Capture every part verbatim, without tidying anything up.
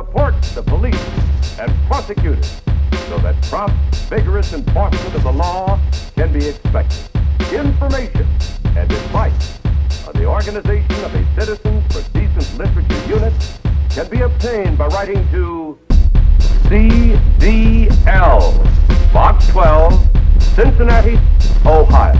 support the police and prosecutors so that prompt, vigorous enforcement of the law can be expected. Information and advice on the organization of a Citizens for Decent Literature unit can be obtained by writing to C D L, Box twelve, Cincinnati, Ohio.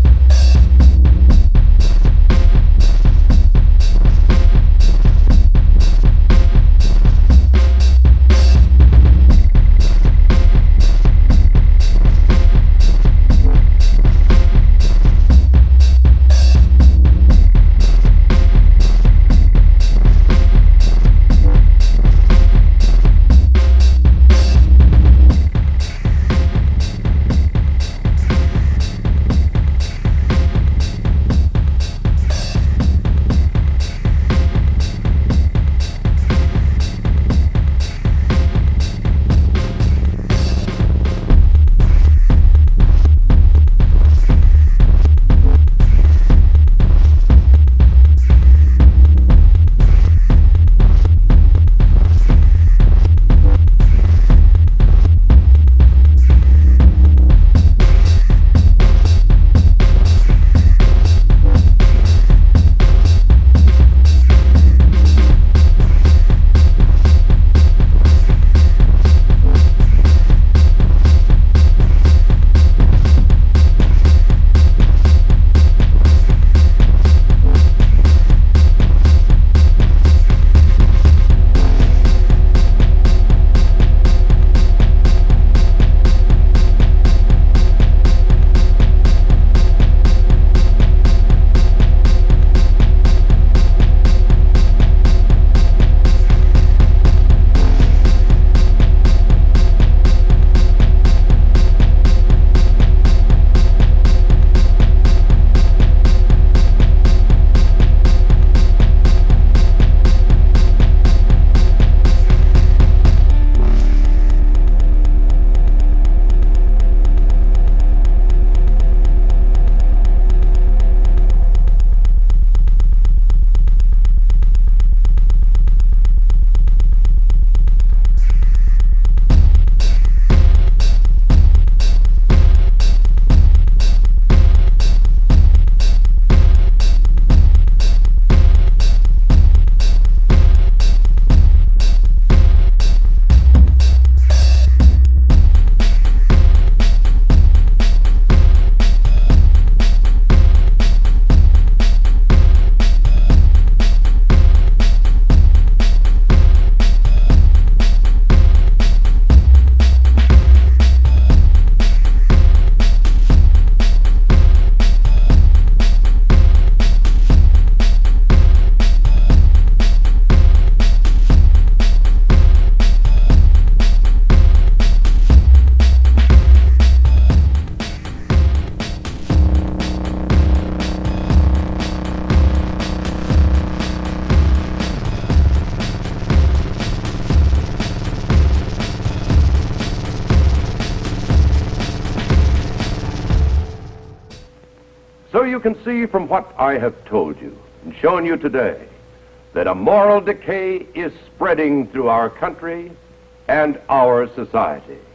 So you can see from what I have told you and shown you today that a moral decay is spreading through our country and our society.